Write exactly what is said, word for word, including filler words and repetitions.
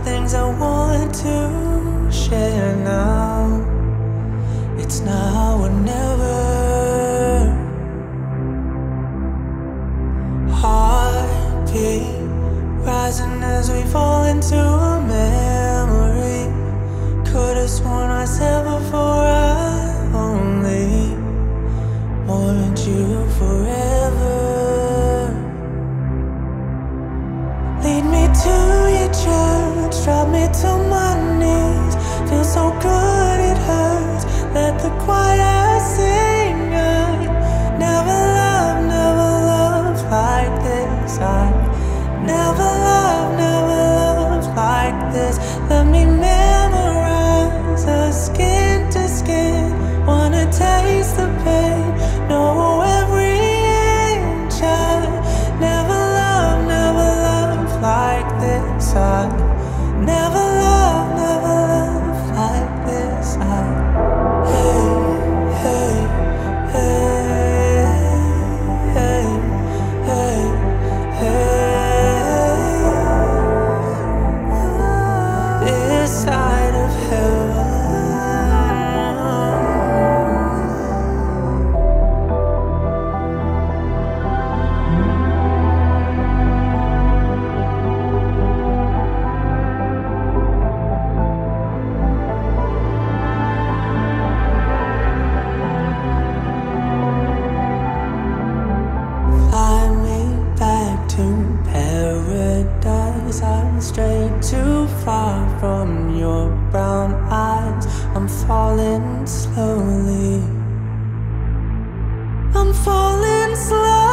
things I want to share now. It's now or never. Heartbeat rising as we fall into a memory. Could've sworn I said before I only want you forever. Lead me to your church, drop me to my knees. Feels so good it hurts, let the choir sing. I never loved, never loved like this. I never loved, never loved like this. Let me memorize us skin to skin. Wanna taste the pain, know every inch. I never loved, never loved like this. I never loved, never loved like this. I hey, hey, hey, hey, hey, hey. This side of heaven. Fly me back to paradise. I'm strayed too far from your brown eyes. I'm falling slowly. I'm falling slowly.